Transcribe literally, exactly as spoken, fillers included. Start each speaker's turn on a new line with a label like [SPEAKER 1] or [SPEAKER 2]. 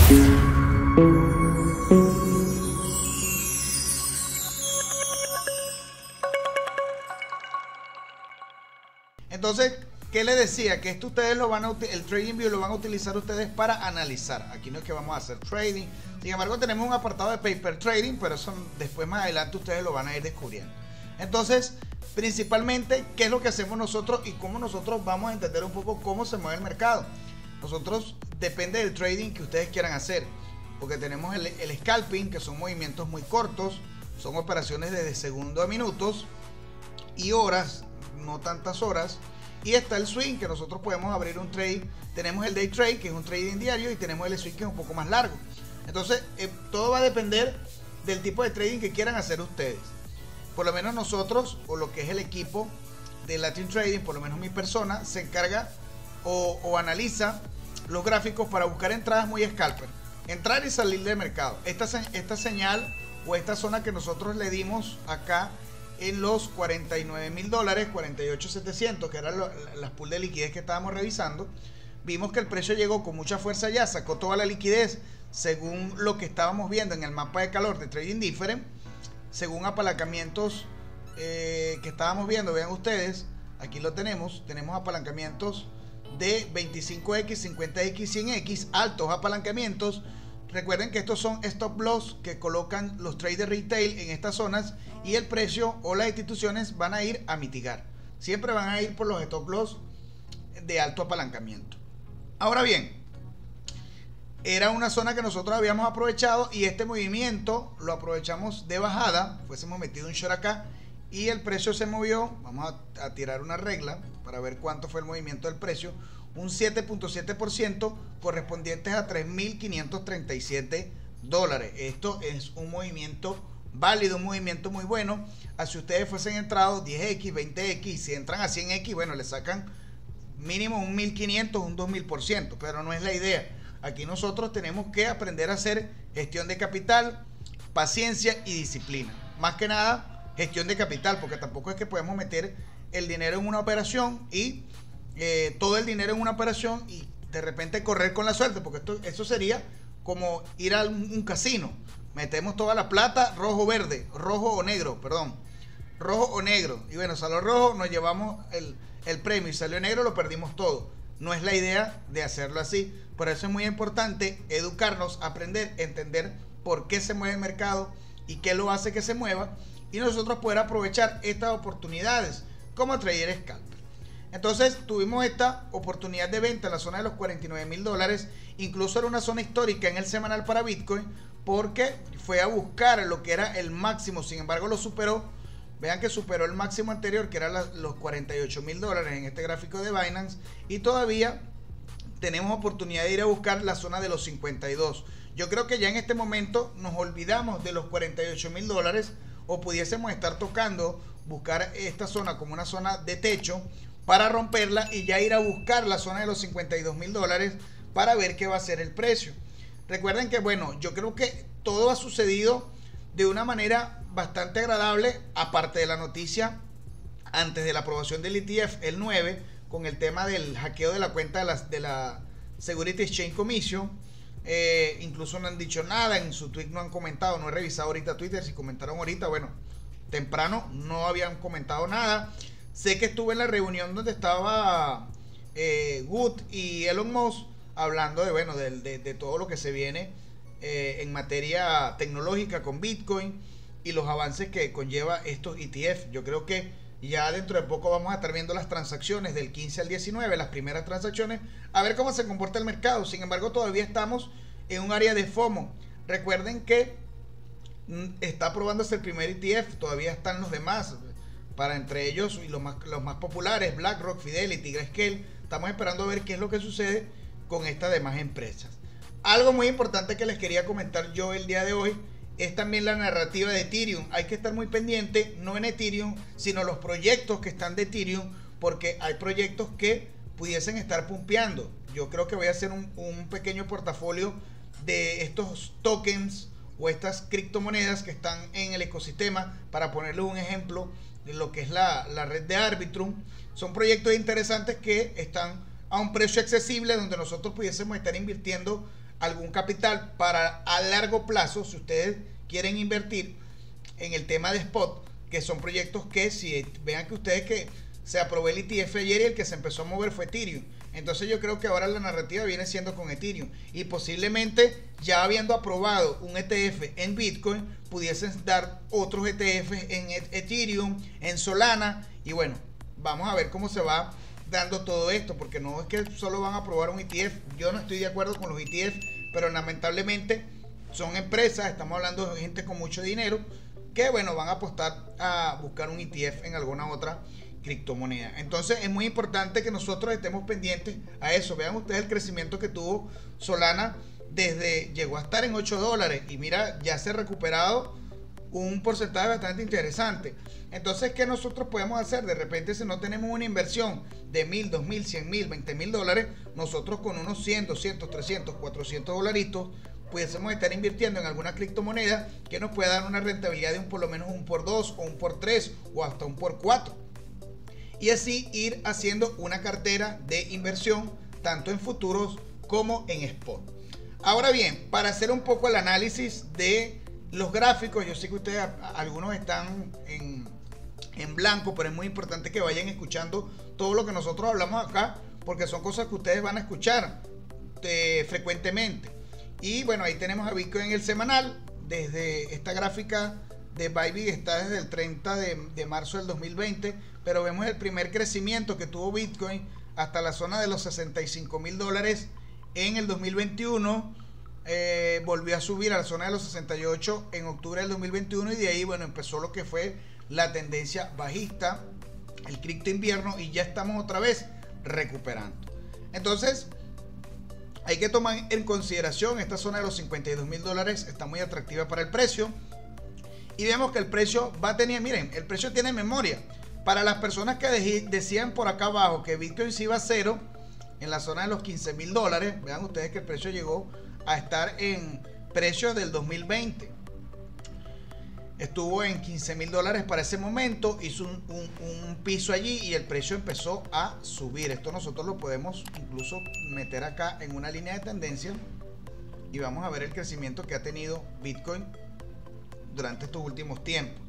[SPEAKER 1] Entonces, ¿qué les decía? Que esto ustedes lo van a el TradingView lo van a utilizar ustedes para analizar. Aquí no es que vamos a hacer trading. Sin embargo, tenemos un apartado de paper trading, pero eso después más adelante ustedes lo van a ir descubriendo. Entonces, principalmente, ¿qué es lo que hacemos nosotros y cómo nosotros vamos a entender un poco cómo se mueve el mercado? Nosotros, depende del trading que ustedes quieran hacer, porque tenemos el, el scalping, que son movimientos muy cortos, son operaciones desde segundos a minutos y horas, no tantas horas. Y está el swing, que nosotros podemos abrir un trade. Tenemos el day trade, que es un trading diario, y tenemos el swing, que es un poco más largo. Entonces, eh, todo va a depender del tipo de trading que quieran hacer ustedes. Por lo menos nosotros, o lo que es el equipo de Latin Trading, por lo menos mi persona, se encarga o, o analiza los gráficos para buscar entradas muy scalper. Entrar y salir del mercado. Esta, esta señal o esta zona que nosotros le dimos acá en los cuarenta y nueve mil dólares, cuarenta y ocho mil setecientos, que eran lo, las pools de liquidez que estábamos revisando, vimos que el precio llegó con mucha fuerza allá, sacó toda la liquidez según lo que estábamos viendo en el mapa de calor de Trading Different, según apalancamientos eh, que estábamos viendo. Vean ustedes, aquí lo tenemos, tenemos apalancamientos de veinticinco equis, cincuenta equis, cien equis, altos apalancamientos. Recuerden que estos son stop loss que colocan los traders retail en estas zonas, y el precio o las instituciones van a ir a mitigar. Siempre van a ir por los stop loss de alto apalancamiento. Ahora bien, era una zona que nosotros habíamos aprovechado, y este movimiento lo aprovechamos de bajada. Fuésemos metido un short acá y el precio se movió. Vamos a, a tirar una regla para ver cuánto fue el movimiento del precio. Un siete punto siete por ciento, correspondientes a tres mil quinientos treinta y siete dólares. Esto es un movimiento válido, un movimiento muy bueno. Si ustedes fuesen entrados diez equis, veinte equis, si entran a cien equis, bueno, le sacan mínimo un mil quinientos, un dos mil por ciento, pero no es la idea. Aquí nosotros tenemos que aprender a hacer gestión de capital, paciencia y disciplina. Más que nada, gestión de capital, porque tampoco es que podemos meter el dinero en una operación y eh, todo el dinero en una operación y de repente correr con la suerte, porque esto, eso sería como ir a un, un casino. Metemos toda la plata, rojo, verde, rojo o negro, perdón, rojo o negro. Y bueno, salió rojo, nos llevamos el, el premio, y salió negro, lo perdimos todo. No es la idea de hacerlo así. Por eso es muy importante educarnos, aprender, entender por qué se mueve el mercado y qué lo hace que se mueva, y nosotros poder aprovechar estas oportunidades como trader scalper. Entonces tuvimos esta oportunidad de venta en la zona de los cuarenta y nueve mil dólares. Incluso era una zona histórica en el semanal para Bitcoin, porque fue a buscar lo que era el máximo. Sin embargo, lo superó. Vean que superó el máximo anterior, que era la, los cuarenta y ocho mil dólares en este gráfico de Binance, y todavía tenemos oportunidad de ir a buscar la zona de los cincuenta y dos. Yo creo que ya en este momento nos olvidamos de los cuarenta y ocho mil dólares, o pudiésemos estar tocando, buscar esta zona como una zona de techo para romperla y ya ir a buscar la zona de los cincuenta y dos mil dólares para ver qué va a ser el precio. Recuerden que, bueno, yo creo que todo ha sucedido de una manera bastante agradable, aparte de la noticia antes de la aprobación del E T F, el nueve, con el tema del hackeo de la cuenta de la, de la Security Exchange Commission. Eh, incluso no han dicho nada, en su tweet no han comentado, no he revisado ahorita Twitter, si comentaron ahorita, bueno, temprano no habían comentado nada. Sé que estuve en la reunión donde estaba eh, Wood y Elon Musk hablando de, bueno, de, de, de todo lo que se viene eh, en materia tecnológica con Bitcoin y los avances que conlleva estos E T F. Yo creo que ya dentro de poco vamos a estar viendo las transacciones del quince al diecinueve, las primeras transacciones, a ver cómo se comporta el mercado. Sin embargo, todavía estamos en un área de FOMO. Recuerden que está aprobándose el primer E T F, todavía están los demás, para entre ellos y los más, los más populares, BlackRock, Fidelity, Grayscale. Estamos esperando a ver qué es lo que sucede con estas demás empresas. Algo muy importante que les quería comentar yo el día de hoy es también la narrativa de Ethereum. Hay que estar muy pendiente, no en Ethereum, sino los proyectos que están de Ethereum, porque hay proyectos que pudiesen estar pumpeando. Yo creo que voy a hacer un, un pequeño portafolio de estos tokens o estas criptomonedas que están en el ecosistema, para ponerles un ejemplo de lo que es la, la red de Arbitrum. Son proyectos interesantes que están a un precio accesible donde nosotros pudiésemos estar invirtiendo algún capital para a largo plazo, si ustedes quieren invertir en el tema de spot, que son proyectos que si vean que ustedes que se aprobó el E T F ayer y el que se empezó a mover fue Ethereum. Entonces yo creo que ahora la narrativa viene siendo con Ethereum y posiblemente ya habiendo aprobado un E T F en Bitcoin pudiesen dar otros E T F en Ethereum, en Solana, y bueno, vamos a ver cómo se va dando todo esto, porque no es que solo van a aprobar un E T F. Yo no estoy de acuerdo con los E T F, pero lamentablemente son empresas, estamos hablando de gente con mucho dinero que bueno, van a apostar a buscar un E T F en alguna otra criptomoneda. Entonces es muy importante que nosotros estemos pendientes a eso. Vean ustedes el crecimiento que tuvo Solana desde, llegó a estar en ocho dólares y mira, ya se ha recuperado un porcentaje bastante interesante. Entonces, ¿qué nosotros podemos hacer? De repente, si no tenemos una inversión de mil, dos mil, cien mil, veinte mil dólares, nosotros con unos cien, doscientos, trescientos, cuatrocientos dolaritos pudiésemos estar invirtiendo en alguna criptomoneda que nos pueda dar una rentabilidad de un por lo menos un por dos o un por tres o hasta un por cuatro, y así ir haciendo una cartera de inversión tanto en futuros como en spot. Ahora bien, para hacer un poco el análisis de los gráficos, yo sé que ustedes algunos están en, en blanco, pero es muy importante que vayan escuchando todo lo que nosotros hablamos acá, porque son cosas que ustedes van a escuchar eh, frecuentemente. Y bueno, ahí tenemos a Bitcoin en el semanal. Desde esta gráfica de Bybit está desde el treinta de, de marzo del dos mil veinte, pero vemos el primer crecimiento que tuvo Bitcoin hasta la zona de los sesenta y cinco mil dólares en el dos mil veintiuno. Eh, volvió a subir a la zona de los sesenta y ocho en octubre del dos mil veintiuno, y de ahí bueno, empezó lo que fue la tendencia bajista, el cripto invierno, y ya estamos otra vez recuperando. Entonces hay que tomar en consideración esta zona de los cincuenta y dos mil dólares, está muy atractiva para el precio, y vemos que el precio va a tener, miren, el precio tiene memoria. Para las personas que decían por acá abajo que Bitcoin se iba a cero en la zona de los quince mil dólares, vean ustedes que el precio llegó a estar en precios del dos mil veinte. Estuvo en quince mil dólares para ese momento, hizo un, un, un piso allí y el precio empezó a subir. Esto nosotros lo podemos incluso meter acá en una línea de tendencia y vamos a ver el crecimiento que ha tenido Bitcoin durante estos últimos tiempos.